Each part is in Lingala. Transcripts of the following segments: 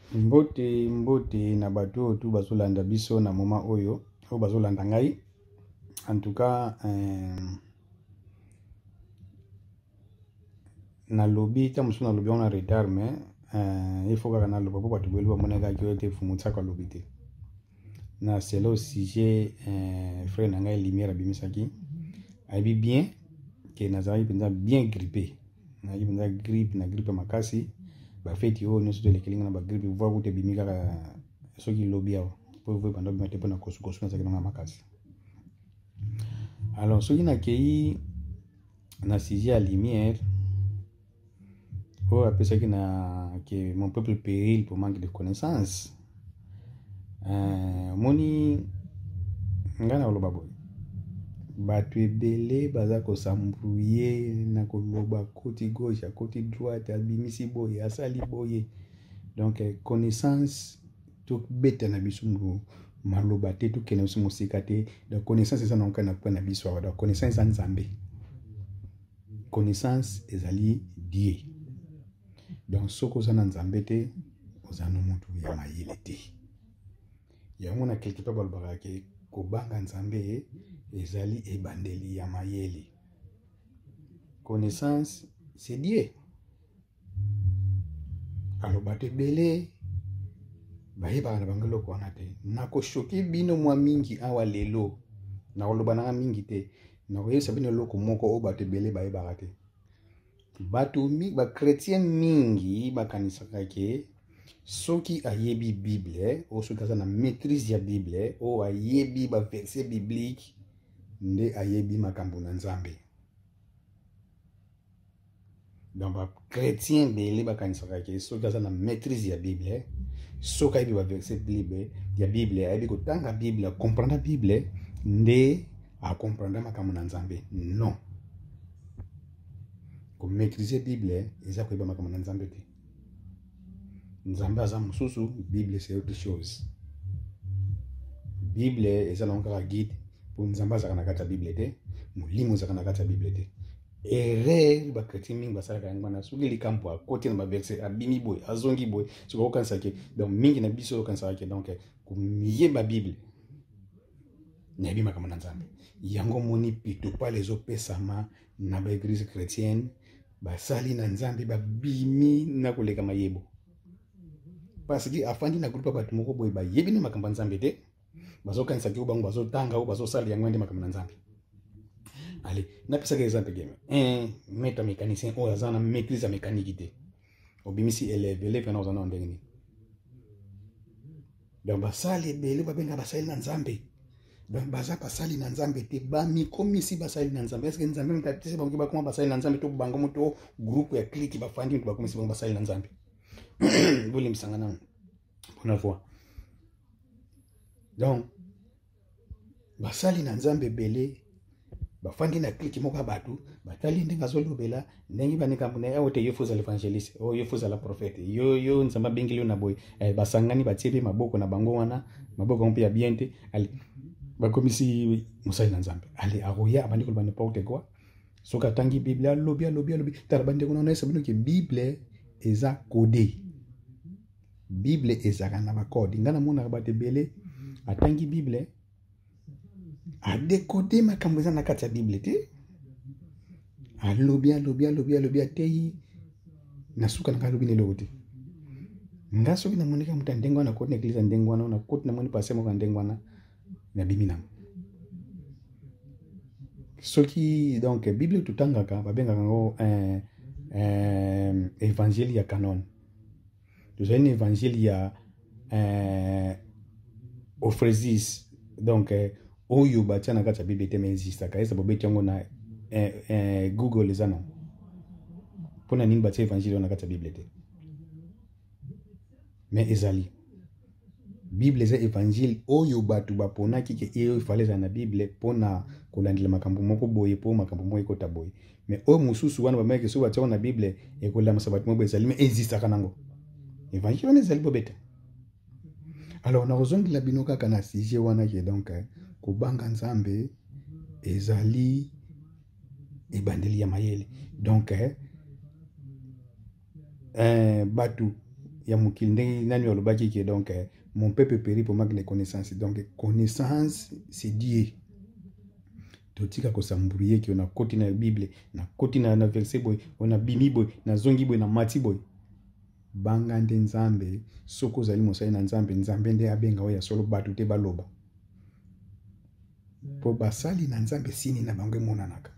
Mbote na bato tu bazolanda biso na moment oyo bazolanda ngai. En tout cas na lobby ta musu na lobby on a retard mais il faut que na lobby pour bato belo mona ka kyo te fumutsa ka lobby te. Na c'est là sujet frère na ngai lumière bimisaki. Abi bien que nazari penza bien grippé. Na yi penza grippe makasi. Ba feti o no soto lekelinga na ba grippe voir ko te bimika ka soki lobby awo pour vous pendant mettre pour na kosu na sakina makasi. Alors soki na kei na sujet à lumière pour appeler ça que mon peuple péril pour manque de connaissances. Moni ngana oloba boy batu ebele baza ko s'embrouiller na koloba côté gauche à côté droite abimisi boy asali boye. Donc connaissance tout bête na bisungu maloba te tout kena bisungu sikate. Donc connaissance ça non kana kwa na biso donc connaissance en Nzambe. Connaissance ezali die. Donc soko za Nzambe te ozana mutu ya mayele te. Ya mona quelque part balbara ke ko banga Nzambe ezali ebandeli ya mayele. Connaissance c'est die. Alors bate bele bayeba na bangalo ko na te nako shoki bino mwa mingi awa lelo na oloba na mingi te na ko yesa bino loko moko o bate bele bayeba te bato mi ba chrétien mingi bakanisa ke soki ayebi Bible o soki aza na maîtrise ya Bible o ayebi ba verset biblique nde ayebi makambo na Nzambe. Donc ba chrétien bele bakanisa ke soki aza na maîtrise ya Bible soki ayebi ba verset Bible ya Bible ayebi kotanga Bible comprendre Bible nde a comprendre makambo na Nzambe. Non. Pour maîtriser Bible, ils apprennent pas comme Nzambe te. Nzambe aza mususu, Bible c'est autre chose. Bible est un guide pour Nzambe aza na kata Bible te, mulimo aza na kata Bible te. Erreur ba chrétien mingi basala ka ngwana suki likampo a côté na ba verset abimi boy, azongi boy, so ko kansa ke donc mingi na biso kansa ke donc ko miye ba Bible. Na bi makambo na Nzambe. Yango moni pito pa les opesama na ba église chrétienne. Basali na Nzambe babimi na koleka mayebo parce que afandi na groupe batu moko boy ba yebi na makambo Nzambe te bazokanisa ki bango bazotanga ou bazosala yango ndi makambo na Nzambe. Allez na pesa ka exemple game maître mécanicien o azana maîtrise ya mécanique te obimisi élève na ozana ndengeni donc basali bele babenga basali na Nzambe. Donc baza basali na Nzambe te ba mi komisi basali na Nzambe. Est-ce que Nzambe mtatise bango ba comment basali na Nzambe to bango moto groupe ya clique ba fandi ba komisi bango basali na Nzambe. Boli msangana bona fois. Donc basali na Nzambe bele ba fandi na clique moko batu batali ndinga zolobela ndengi banika mbuna ya wote yofuza l'évangéliste o yofuza la prophète yo Nzamba bengili na boy basangani batie maboko na bango wana maboko mpe ya biente ali bakomisi musali na Nzambe ali aroya abandi ko bana porte quoi soka tangi Bible lobi tala bande ko na sabino ke Bible eza codé. Bible eza kana ba code ngana mona ba tebele atangi Bible a décoder makambo eza na kati ya Bible te lobi atei na suka na lobi ne lote ngaso bina monika mutandengo na ko na église ndengo na ko na moni passer mo ka ndengo na bimina soki donc Bible tutangaka babengaka ngo évangile ya canon. Nous avons un évangile ya Ophrésis donc oyo batia na kati ya Bible te mais existe ka esa bobeti yango na Google ezana pona nini batia évangile na kati ya Bible te mais ezali Bible eza évangile oyo batu bapona kike eyo ifaleza na Bible pona kolandela makambo moko boye po makambo moko ekota boye mais o mususu wana bameke so batia na Bible ekolama sabatu moko ezali mais existe kanango évangile on ezali bobeta. Alors na ozongi la binoka kana sujet wana ke donc ko banga Nzambe ezali ebandeli ya mayele donc batu ya mokili ndenge nani olobaki ke donc mon peuple périt pour manque de connaissance. Donc connaissance c'est Dieu. Totika ko sambrouiller ki on a koti na Bible, na koti na verset boy, on a bimi boy, na zongi boy, na mati boy. Banga nde nzambe, soko zali mosali na nzambe, nzambe nde abenga oya solo batu te baloba. Po basali na nzambe sini na bango monanaka.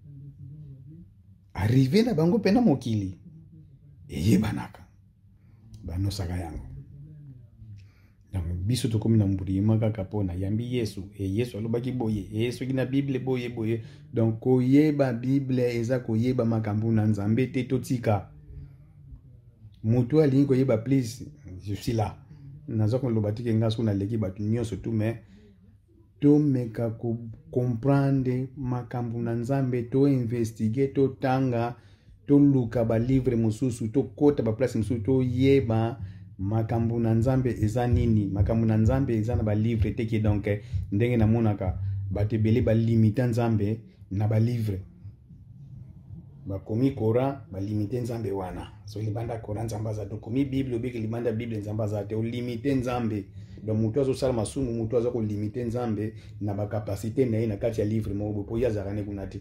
Arrivé na bango pena mokili. Eyebanaka. Bano saka yango. Donc biso to komi na mburi maka kapona yambi Yesu Yesu alobaki boye Yesu kina Bible boye donc koyeba Bible eza koyeba makambo na nzambe te totika mutu alingi koyeba please je suis là nazo ko lobati ke ngaso na leki batu nyonso tout mais to meka ko comprendre makambo na nzambe to investiguer to tanga to luka ba livre mususu to kota ba place mususu to yeba makambo na nzambe eza nini makambo na nzambe eza na ba livre teki donc ndenge na monaka batebele ba limiter nzambe na ba livre ba komi Coran ba limiter nzambe wana so libanda Coran nzamba za to komi Bible obiki libanda Bible nzamba za te o limiter nzambe donc mutu azo sala masumu mutu azo ko limiter nzambe na ba capacité na ye na kati ya livre mo po ya zakane kunati.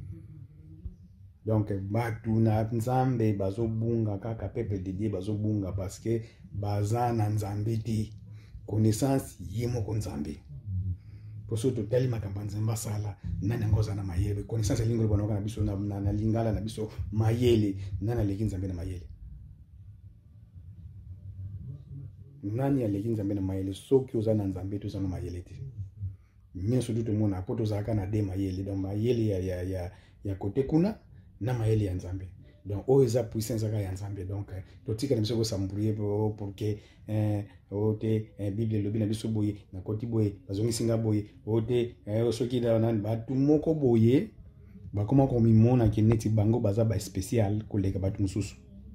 Donc batu na nzambe bazobunga kaka peuple de Dieu bazobunga parce que baza na nzambe te connaissance yemo ko nzambe poso to tali makambo nzamba sala nani ngoza na mayele connaissance lingo bonoka na biso na lingala na biso mayele nani aleki nzambe na mayele nani aleki nzambe na mayele soki oza na nzambe to na mayele te nyeso duto mona poto zaka na de mayele donc mayele ya kote kuna na mayele ya nzambe donc o eza puissance ya nzambe donc totika na biso ko sambrouiller pour que ote Bible lobi na biso boye na koti boye bazongi singa boye ote soki da na batu moko boye bakoma ko mimona ke neti bango baza ba spécial koleka batu mususu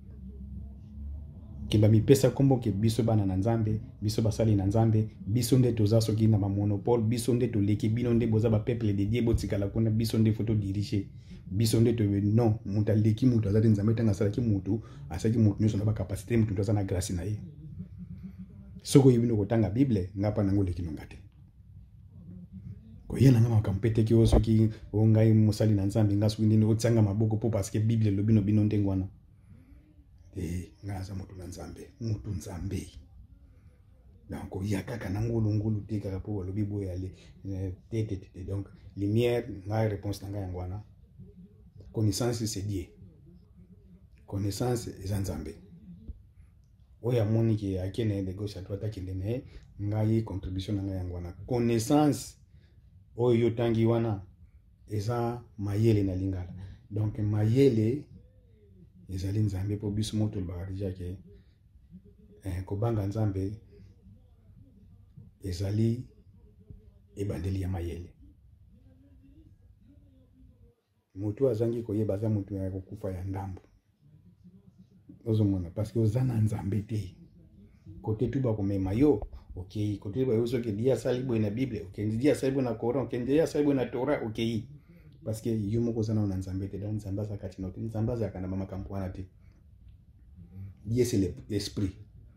kimba mipesa kombo ke biso bana na nzambe biso basali na nzambe biso nde toza soki na ba monopole biso nde toleki bino nde boza ba peuple de Dieu botikala kuna biso nde photo diriger biso nde to non muta leki mutu azati nzambe tanga sala ki mutu asaki mutu nyoso na ba capacité mutu toza na grâce na ye soko yibino kotanga Bible ngapa nango leki ngate ko yena ngama kampete ki osoki ongai musali na nzambe ngasu ndinde otsanga maboko po parce que Bible lobino bino ndengwana ngaza mutu na nzambe mutu nzambe donc yakaka nangulu tika po lobi boya le tete donc lumière nga réponse nanga yangwana connaissance c'est Dieu connaissance eza nzambe oya moni ki akene de gauche à droite akende ne ngai contribution nanga yangwana connaissance oyo tangi wana eza mayele na lingala donc mayele ezali nzambe po biso moto bakarija ke kobanga nzambe ezali ebandeli ya mayele mutu azangi koyeba za mutu ya kokufa ya ndambo ozomona parce que ozana nzambe te kote tu bakomema yo okay kote ba yo soki dia salibo na Bible okay dia salibo na Coran okay dia salibo na Torah okay parce que yo moko zana na nzambe te donc nzamba za kati note nzamba za kana mama kampwana te Dieu c'est l'esprit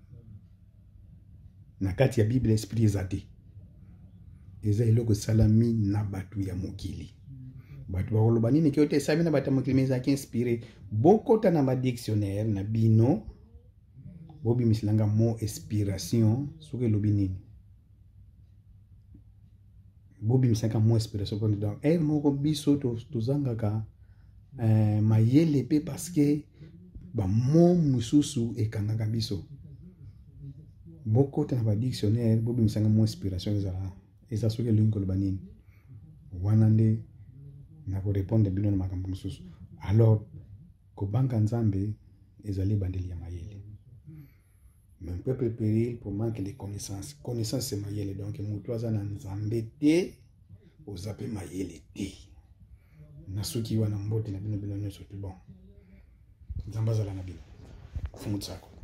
na kati ya Bible esprit ezate eza iloko salami na batu ya mokili batu bakoloba nini ki ote sami na batu ya mokili meza ki inspiré bokota na ba dictionnaire na bino bobi misilanga mo inspiration soki lobi nini bobi misilanga mo inspiration pour donc moko biso tozangaka mayele pe parce que ba mo mususu ekangaka biso bokota na ba dictionnaire bobi misilanga mo inspiration eza soki linko loba nini wana nde na ko répondre bino na makambo mususu alors kobanga nzambe ezali bandeli ya mayele mon peuple périt pour manque de connaissance connaissance c'est mayele donc mutu aza na nzambe te ozape mayele te na soki wana mbote na bino nyonso tu bon nzambe azala na bino fumu tsako